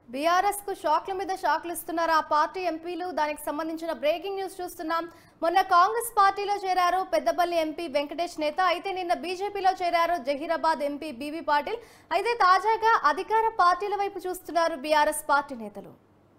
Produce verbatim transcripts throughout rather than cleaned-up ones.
BRS కు షాక్ల మీద షాక్లు ఇస్తున్నారు ఆ పార్టీ ఎంపీలు. దానికి సంబంధించిన బ్రేకింగ్ న్యూస్ చూస్తున్నాం. మొన్న కాంగ్రెస్ పార్టీలో చేరారు పెద్దపల్లి ఎంపీ వెంకటేష్ నేత. అయితే నిన్న బీజేపీలో చేరారు జహీరాబాద్ ఎంపీ బీబీ పాటిల్. అయితే తాజాగా అధికార పార్టీల వైపు చూస్తున్నారు బీఆర్ఎస్ పార్టీ నేతలు.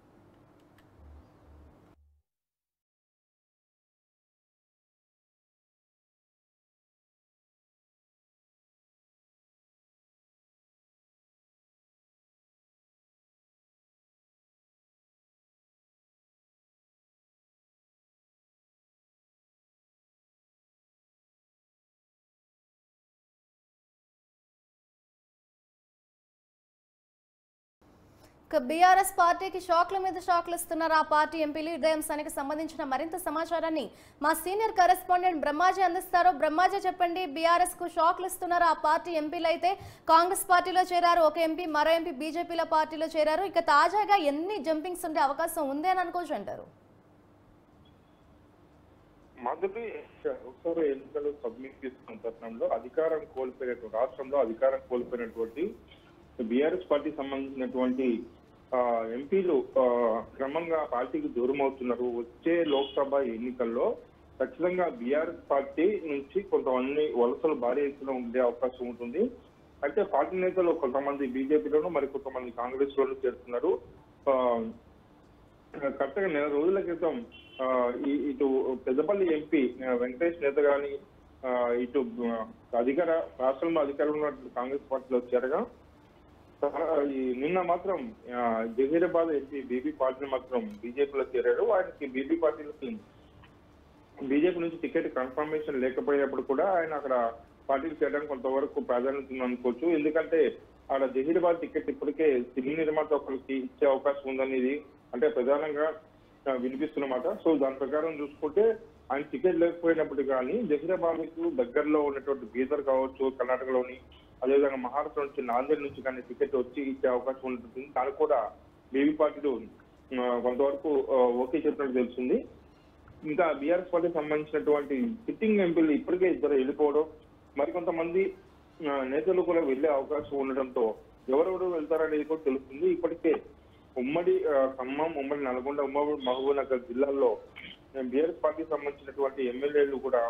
బీఆర్ఎస్ పార్టీకి షాక్ల మీద షాక్లు ఇస్తున్నారు ఆ పార్టీ ఎంపీలు. ఇదే అంశానికి సంబంధించిన మరింత సమాచారాన్ని మా సీనియర్ కరెస్పాండెంట్ బ్రహ్మాజీ అందిస్తారు. బ్రహ్మాజీ చెప్పండి, బీఆర్ఎస్ కు షాక్లు ఇస్తున్నారు ఆ పార్టీ ఎంపీలు. అయితే కాంగ్రెస్ పార్టీలో చేరారు ఒక ఎంపీ, మరో ఎంపీ బీజేపీల పార్టీలో చేరారు. ఇక తాజాగా ఎన్ని జంపింగ్స్ ఉండే అవకాశం ఉంది అని అనుకోవచ్చు అంటారు? మొదటి లోక్సభ ఎన్నికలు సబ్మిట్ చేసుకున్న తరుణంలో అధికారం కోల్పోయినటువంటి రాష్ట్రంలో అధికారం కోల్పోయినటువంటి బీఆర్ఎస్ పార్టీ సంబంధించినటువంటి ఎంపీలు క్రమంగా పార్టీకి దూరం అవుతున్నారు. వచ్చే లోక్సభ ఎన్నికల్లో ఖచ్చితంగా బీఆర్ఎస్ పార్టీ నుంచి కొంతమంది వలసలు భారీ ఎత్తున ఉండే అవకాశం ఉంటుంది. అయితే పార్టీ నేతలు కొంతమంది బీజేపీలోను మరి కొంతమంది కాంగ్రెస్ లోను చేరుతున్నారు. కరెక్ట్గా నెల రోజుల క్రితం ఇటు పెద్దపల్లి ఎంపీ వెంకటేష్ నేత గాని ఇటు అధికార రాష్ట్రంలో అధికారంలో ఉన్నటువంటి కాంగ్రెస్ పార్టీలో చేరగా నిన్న మాత్రం జహీరాబాద్ ఎంపీ బీబీ పాటిల్ మాత్రం బీజేపీలో చేరారు. ఆయనకి బీబీ పాటిల్కి బీజేపీ నుంచి టికెట్ కన్ఫర్మేషన్ లేకపోయినప్పుడు కూడా ఆయన అక్కడ పార్టీలు చేరడానికి కొంతవరకు ప్రాధాన్యత ఉంది అనుకోవచ్చు. ఎందుకంటే ఆడ జహీరాబాద్ టికెట్ ఇప్పటికే సినీ నిర్మాత ఒకరికి ఇచ్చే అవకాశం ఉందనేది అంటే ప్రధానంగా వినిపిస్తున్నమాట. సో దాని ప్రకారం చూసుకుంటే ఆయన టికెట్ లేకపోయినప్పుడు కానీ జహీరాబాద్ కు దగ్గరలో ఉన్నటువంటి బీదర్ కావచ్చు, కర్ణాటకలోని అదేవిధంగా మహారాష్ట్ర నుంచి నాందేడ్ నుంచి కానీ టికెట్ వచ్చి ఇచ్చే అవకాశం ఉంటుంది. దానికి కూడా బీబీ పార్టీలు కొంతవరకు ఓకే చెప్పినట్టు తెలుస్తుంది. ఇంకా బీఆర్ఎస్ పార్టీకి సంబంధించినటువంటి సిట్టింగ్ ఎంపీలు ఇప్పటికే ఇద్దరు వెళ్ళిపోవడం, మరికొంతమంది నేతలు కూడా వెళ్లే అవకాశం ఉండడంతో ఎవరెవరు వెళ్తారనేది కూడా తెలుస్తుంది. ఇప్పటికే ఉమ్మడి ఖమ్మం, ఉమ్మడి నల్గొండ, ఉమ్మడి మహబూబ్ నగర్ జిల్లాల్లో బీఆర్ఎస్ పార్టీకి సంబంధించినటువంటి ఎమ్మెల్యేలు కూడా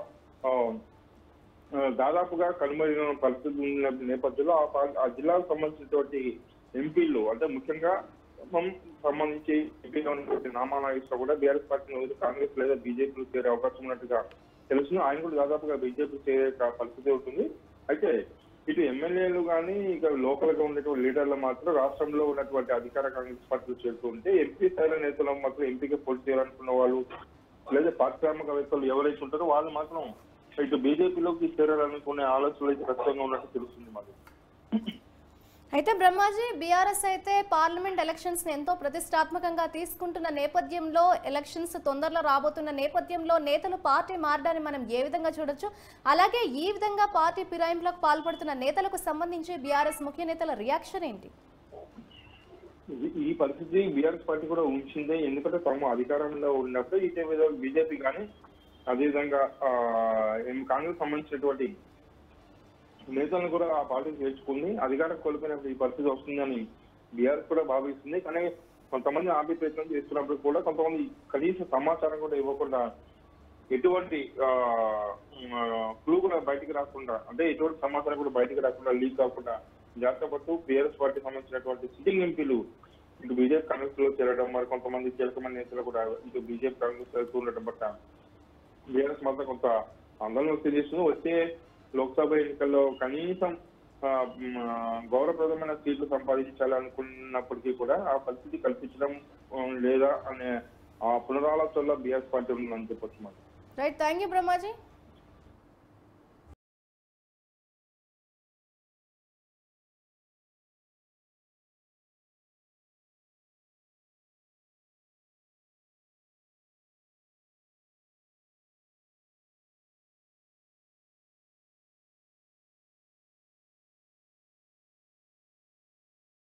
దాదాపుగా కనుమరుగైన పరిస్థితి ఉన్న నేపథ్యంలో ఆ జిల్లాకు సంబంధించినటువంటి ఎంపీలు అంటే ముఖ్యంగా సంబంధించి ఎంపీగా ఉన్నటువంటి నామా నాగేశ్వరరావు కూడా బీఆర్ఎస్ పార్టీని వదిలి కాంగ్రెస్ లేదా బీజేపీలో చేరే అవకాశం ఉన్నట్టుగా తెలుస్తుంది. ఆయన కూడా దాదాపుగా బీజేపీ చేరే పరిస్థితి అవుతుంది. అయితే ఇటు ఎమ్మెల్యేలు కానీ ఇక లోకల్ గా ఉన్నటువంటి లీడర్లు మాత్రం రాష్ట్రంలో ఉన్నటువంటి అధికార కాంగ్రెస్ పార్టీలు చేరుతూ ఉంటే ఎంపీ స్థాయిలో నేతలు మాత్రం ఎంపీగా పోటీ చేయాలనుకున్న వాళ్ళు లేదా పారిశ్రామికవేత్తలు ఎవరైతే ఉంటారో వాళ్ళు మాత్రం ఇటు బీజేపీలోకి చేరాలనుకునే ఆలోచనలు అయితే ఖచ్చితంగా ఉన్నట్టు తెలుస్తుంది మాకు. అయితే బ్రహ్మాజీ, బీఆర్ఎస్ అయితే పార్లమెంట్ ఎలక్షన్స్ ని ఎంతో ప్రతిష్టాత్మకంగా తీసుకుంటున్న నేపథ్యంలో, ఎలక్షన్స్ తొందరలో రాబోతున్న నేపథ్యంలో నేతలు పార్టీ మారడాన్ని మనం ఏ విధంగా చూడొచ్చు? అలాగే ఈ విధంగా పార్టీ ఫిరాయింపులకు పాల్పడుతున్న నేతలకు సంబంధించి బీఆర్ఎస్ ముఖ్య నేతల రియాక్షన్ ఏంటి? ఈ పరిస్థితి బీఆర్ఎస్ పార్టీ కూడా ఉంచిందే. ఎందుకంటే తాము అధికారంలో ఉన్నప్పుడు ఇదే విధంగా బీజేపీ కానీ అదేవిధంగా కాంగ్రెస్ సంబంధించినటువంటి నేతలను కూడా ఆ పార్టీకి చేర్చుకుంది. అధికారం కోల్పోయినప్పుడు ఈ పరిస్థితి వస్తుందని బీఆర్ఎస్ కూడా భావిస్తుంది. కానీ కొంతమంది ఆపి ప్రయత్నం చేస్తున్నప్పుడు కూడా కొంతమంది కనీస సమాచారం కూడా ఇవ్వకుండా, ఎటువంటి క్లూ కూడా బయటికి రాకుండా, అంటే ఎటువంటి సమాచారం కూడా బయటికి రాకుండా, లీక్ కాకుండా జాగ్రత్త పడుతూ బీఆర్ఎస్ పార్టీకి సంబంధించినటువంటి సిట్టింగ్ ఎంపీలు ఇటు బీజేపీ కాంగ్రెస్ లో చేరడం, మరి కొంతమంది కీలకమైన నేతలు కూడా ఇటు బీజేపీ కాంగ్రెస్ వెళ్తూ ఉండటం బట్ట బీఆర్ఎస్ మాత్రం కొంత ఆందోళన వ్యక్తం చేస్తుంది. వచ్చే లోక్సభ ఎన్నికల్లో కనీసం గౌరవప్రదమైన సీట్లు సంపాదించాలనుకున్నప్పటికీ కూడా ఆ పరిస్థితి కల్పించడం లేదా అనే ఆ పునరాలోచనలో బీఆర్ఎస్ పార్టీ ఉందని చెప్పొచ్చు. Right, thank you Brahmaji.